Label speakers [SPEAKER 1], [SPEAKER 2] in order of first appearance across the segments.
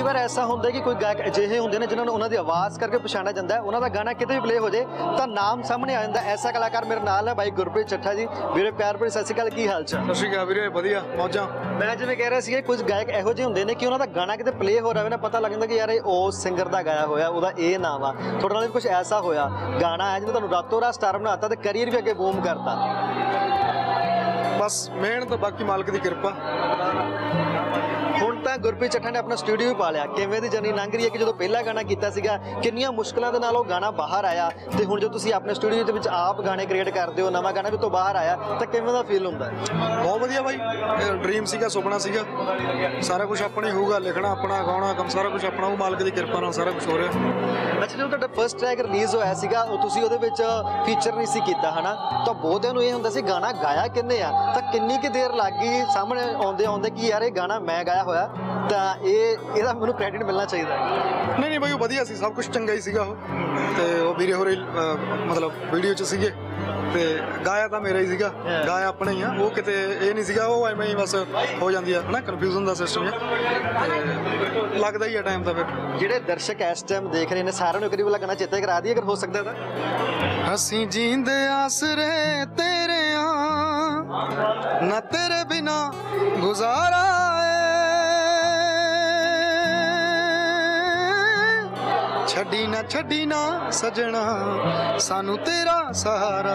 [SPEAKER 1] बार ऐसा होंगे कि कोई गायक अजिहे होंगे ने जिन्होंने उन्होंने आवाज़ करके पछाणा जाता है, उन्होंने गाना कितने भी प्ले हो जाए तो नाम सामने आ जाता है। ऐसा कलाकार मेरे नाल है भाई गुरप्रीत चट्ठा जी। वीरे प्यार भरी सत श्री अकाल, की हाल चाल?
[SPEAKER 2] सत श्री अकाल वीरे, वधिया मौजां।
[SPEAKER 1] मैं जिवें कह रहा ਸੀ कुछ गायक ਇਹੋ ਜਿਹੇ ਹੁੰਦੇ ਨੇ कि उन्होंने गाना कितने प्ले हो रहा है ना, पता लग जाता कि यार उस सिंगर का गाया होया, ਉਹਦਾ ਇਹ ਨਾਮ ਆ। ਤੁਹਾਡੇ ਨਾਲ कुछ ऐसा होया गाना है जिन्हें ਤੁਹਾਨੂੰ रातों रात स्टार बनाता तो करियर भी अगे बूम करता?
[SPEAKER 2] बस मेहनत, बाकी मालिक की किरपा।
[SPEAKER 1] ਹੁਣ ਤਾਂ ਗੁਰਪ੍ਰੀਤ ਚੱਠਾ ਨੇ ਆਪਣਾ ਸਟੂਡੀਓ ਵੀ ਪਾ ਲਿਆ। ਕਿਵੇਂ ਦੀ ਜਰਨੀ ਲੰਘ ਰਹੀ ਹੈ ਕਿ ਜਦੋਂ ਪਹਿਲਾ ਗਾਣਾ ਕੀਤਾ ਸੀਗਾ ਕਿੰਨੀਆਂ ਮੁਸ਼ਕਲਾਂ ਦੇ ਨਾਲ ਉਹ ਗਾਣਾ ਬਾਹਰ ਆਇਆ, ਤੇ ਹੁਣ ਜੋ ਤੁਸੀਂ ਆਪਣੇ ਸਟੂਡੀਓ ਦੇ ਵਿੱਚ ਆਪ ਗਾਣੇ ਕ੍ਰੀਏਟ ਕਰਦੇ ਹੋ, ਨਵਾਂ ਗਾਣਾ ਵੀ ਤੋਂ ਬਾਹਰ ਆਇਆ, ਤਾਂ ਕਿਵੇਂ ਦਾ ਫੀਲ ਹੁੰਦਾ?
[SPEAKER 2] ਬਹੁਤ ਵਧੀਆ ਬਾਈ, ਡ੍ਰੀਮ ਸੀਗਾ, ਸੁਪਨਾ ਸੀਗਾ। ਸਾਰਾ ਕੁਝ ਆਪਣਾ ਹੀ ਹੋਊਗਾ, ਲਿਖਣਾ ਆਪਣਾ, ਗਾਉਣਾ ਕੰਮ ਸਾਰਾ ਕੁਝ ਆਪਣਾ, ਉਹ ਮਾਲਿਕ ਦੀ ਕਿਰਪਾ ਨਾਲ ਸਾਰਾ ਕੁਝ ਹੋ ਰਿਹਾ।
[SPEAKER 1] ਅੱਛਾ, ਜਦੋਂ ਤੁਹਾਡਾ ਫਸਟ ਟਰੈਕ ਰਿਲੀਜ਼ ਹੋਇਆ ਸੀਗਾ ਉਹ ਤੁਸੀਂ ਉਹਦੇ ਵਿੱਚ ਫੀਚਰ ਨਹੀਂ ਸੀ ਕੀਤਾ ਹੈ ਨਾ, ਤਾਂ ਬਹੁਤਿਆਂ ਨੂੰ ਇਹ ਹੁੰਦਾ ਸੀ ਗਾਣਾ ਗਾਇਆ ਕਿੰਨੇ ਆ, ਤਾਂ ਕਿੰਨੀ ਕੁ ਦੇਰ ਲੱਗ ਗਈ ਸਾਹਮਣੇ ਆਉਂਦੇ ਆਉਂਦੇ ਕਿ ਯਾਰ ਇਹ ਗਾਣਾ ਮੈਂ ਗਾਇਆ ਹੋਇਆ ਤਾਂ ਇਹਦਾ ਮੈਨੂੰ ਕ੍ਰੈਡਿਟ ਮਿਲਣਾ ਚਾਹੀਦਾ?
[SPEAKER 2] ਨਹੀਂ ਨਹੀਂ ਬਾਈ, ਉਹ ਵਧੀਆ ਸੀ, ਸਭ ਕੁਝ ਚੰਗਾ ਹੀ ਸੀਗਾ ਉਹ। ਤੇ ਉਹ ਵੀਰੇ ਹੋਰੇ ਮਤਲਬ ਵੀਡੀਓ 'ਚ ਸੀਗੇ, ਤੇ ਗਾਇਆ ਤਾਂ ਮੇਰਾ ਹੀ ਸੀਗਾ, ਗਾਇਆ ਆਪਣਾ ਹੀ ਆ। ਉਹ ਕਿਤੇ ਇਹ ਨਹੀਂ ਸੀਗਾ, ਉਹ ਐਵੇਂ ਹੀ ਬਸ ਹੋ ਜਾਂਦੀ ਆ ਨਾ, ਕਨਫਿਊਜ਼ਨ ਦਾ ਸਿਸਟਮ ਹੈ, ਲੱਗਦਾ ਹੀ ਆ ਟਾਈਮ ਤਾਂ। ਫਿਰ ਜਿਹੜੇ
[SPEAKER 1] ਦਰਸ਼ਕ ਇਸ ਟਾਈਮ ਦੇਖ ਰਹੇ ਨੇ ਸਾਰਿਆਂ ਨੂੰ ਇੱਕ ਵਾਰ ਗਾਣਾ ਚੇਤੇ ਕਰਾ ਦਈਏ ਅਗਰ ਹੋ ਸਕਦਾ ਤਾਂ।
[SPEAKER 2] ਅਸੀਂ ਜੀਂਦੇ ਆਸਰੇ ਤੇਰੇ ਆ, ਨਾ ਤੇਰੇ ਬਿਨਾ ਗੁਜ਼ਾਰਾ ਛੱਡੀ ਨਾ ਸਜਣਾ, ਸਾਨੂੰ ਤੇਰਾ ਸਹਾਰਾ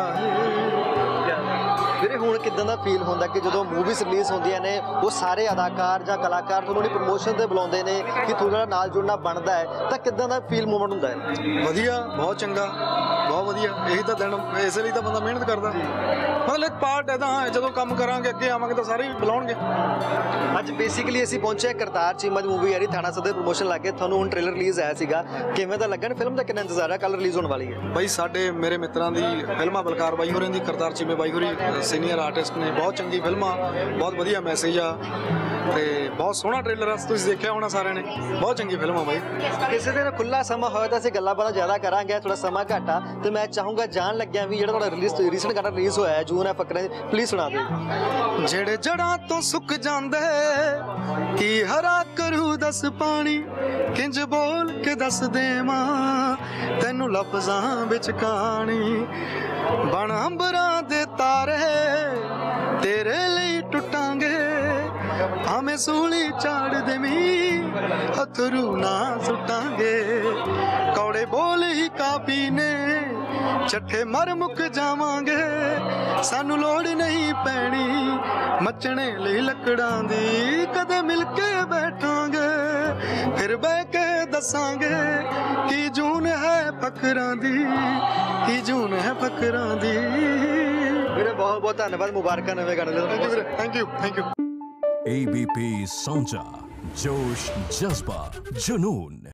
[SPEAKER 1] ਵੀਰੇ ਹੁਣ ਕਿਦਾਂ ਦਾ ਫੀਲ ਹੁੰਦਾ ਕਿ ਜਦੋਂ ਮੂਵੀਜ਼ ਰਿਲੀਜ਼ ਹੁੰਦੀਆਂ ਨੇ ਉਹ ਸਾਰੇ ਅਦਾਕਾਰ ਜਾਂ ਕਲਾਕਾਰ ਤੁਹਾਨੂੰ ਪ੍ਰਮੋਸ਼ਨ ਤੇ ਬੁਲਾਉਂਦੇ ਨੇ ਕਿ ਤੁਹਾਡਾ ਨਾਲ ਜੁੜਨਾ ਬਣਦਾ ਹੈ, ਤਾਂ ਕਿਦਾਂ ਦਾ ਫੀਲ ਮੂਮੈਂਟ ਹੁੰਦਾ ਹੈ?
[SPEAKER 2] ਵਧੀਆ, ਬਹੁਤ ਚੰਗਾ, ਬਹੁਤ ਵਧੀਆ। ਇਹੀ ਤਾਂ ਦਿਨ, ਇਸੇ ਲਈ ਤਾਂ ਬੰਦਾ ਮਿਹਨਤ ਕਰਦਾ। ਮਤਲਬ ਇੱਕ ਪਾਰਟ ਹੈ ਤਾਂ, ਜਦੋਂ ਕੰਮ ਕਰਾਂਗੇ ਅੱਗੇ ਆਵਾਂਗੇ ਤਾਂ ਸਾਰੇ ਬੁਲਾਉਣਗੇ।
[SPEAKER 1] ਅੱਜ ਬੇਸਿਕਲੀ ਅਸੀਂ ਪਹੁੰਚੇ ਕਰਤਾਰ ਚੀਮਾ ਦੀ ਮੂਵੀ ਆ ਰਹੀ, ਥਾਣਾ ਸਦਰ ਪ੍ਰਮੋਸ਼ਨ ਲੱਗੇ, ਤੁਹਾਨੂੰ ਹੁਣ ਟ੍ਰੇਲਰ ਰਿਲੀਜ਼ ਆਇਆ ਸੀਗਾ, ਕਿਵੇਂ ਦਾ ਲੱਗਣ? ਫਿਲਮ ਦਾ ਕਿੰਨਾ ਇੰਤਜ਼ਾਰ ਹੈ? ਕੱਲ ਰਿਲੀਜ਼ ਹੋਣ ਵਾਲੀ ਹੈ
[SPEAKER 2] ਬਾਈ। ਸਾਡੇ ਮੇਰੇ ਮਿੱਤਰਾਂ ਦੀ ਫਿਲਮਾਂ, ਬਲਕਾਰ ਬਾਈ ਹੋਰਾਂ ਦੀ, ਕਰਤਾਰ ਚੀਮੇ ਬਾਈ ਹੋਰੀ ਸੀਨੀਅਰ ਆਰਟਿਸਟ ਨੇ, ਬਹੁਤ ਚੰਗੀ ਫਿਲਮਾਂ, ਬਹੁਤ ਵਧੀਆ ਮੈਸੇਜ ਆ, ਤੇ ਬਹੁਤ ਸੋਹਣਾ ਟ੍ਰੇਲਰ ਆ, ਤੁਸੀਂ ਦੇਖਿਆ ਹੋਣਾ ਸਾਰਿਆਂ ਨੇ। ਬਹੁਤ ਚੰਗੀ ਫਿਲਮ ਆ ਬਾਈ।
[SPEAKER 1] ਕਿਸੇ ਦਿਨ ਖੁੱਲਾ ਸਮਾਂ ਹੋਇਆ ਤਾਂ ਅਸੀਂ ਗੱਲਾਂ ਬਾਤਾਂ ਜ਼ਿਆਦਾ ਕਰਾਂਗੇ, ਥੋੜਾ ਸਮਾਂ ਘੱਟ ਆ, ਤੇ ਮੈਂ ਚਾਹੂੰਗਾ ਜਾਣ ਲੱਗਿਆ ਵੀ ਜਿਹੜਾ ਤੁਹਾਡਾ ਰੀਸੈਂਟ ਗਾਣਾ ਰਿਲੀਜ਼ ਹੋਇਆ ਜੂਨ ਹੈ ਫਕਰੇ, ਪਲੀਜ਼ ਸੁਣਾ ਦਿਓ।
[SPEAKER 2] ਜਿਹੜੇ ਜੜਾਂ ਤੋਂ ਸੁੱਕ ਜਾਂਦੇ ਕੀ ਹਰਾ ਕਰੂ ਦੱਸ ਪਾਣੀ, ਕਿੰਜ ਬੋਲ ਕੇ ਦੱਸ ਦੇਵਾਂ ਤੈਨੂੰ ਲਫ਼ਜ਼ਾਂ ਵਿੱਚ ਕਹਾਣੀ। ਬਣ ਅੰਬਰਾਂ ਦੇ ਤਾਰੇ ਤੇਰੇ ਲਈ ਟੁੱਟਾਂਗੇ, ਭਾਵੇਂ ਸੂਲੀ ਝਾੜ ਦੇਵੀਂ ਅਥਰੂ ਨਾ ਸੁੱਟਾਂਗੇ। ਕੌੜੇ ਬੋਲ ਹੀ ਕਾਫੀ ਨੇ, ਚੱਠੇ ਮਰ ਮੁੱਕ ਜਾਵਾਂਗੇ, ਸਾਨੂੰ ਲੋੜ ਨਹੀਂ ਪੈਣੀ ਮੱਚਣੇ ਲਈ ਲੱਕੜਾਂ ਦੀ। ਕਦੇ ਮਿਲ ਕੇ ਬੈਠਾਂਗੇ, ਫਿਰ ਬਹਿ ਕੇ ਦੱਸਾਂਗੇ ਕੀ ਜੂਨ ਹੈ ਫਕਰਾਂ ਦੀ, ਕੀ ਜੂਨ ਹੈ ਫਕਰਾਂ ਦੀ।
[SPEAKER 1] ਵੀਰੇ ਬਹੁਤ ਬਹੁਤ ਧੰਨਵਾਦ, ਮੁਬਾਰਕਾਂ ਨਵੇਂ ਗਾਣੇ ਲਈ।
[SPEAKER 2] Thank you, thank you.
[SPEAKER 3] ABP Sonja, जोश जज्बा जुनून।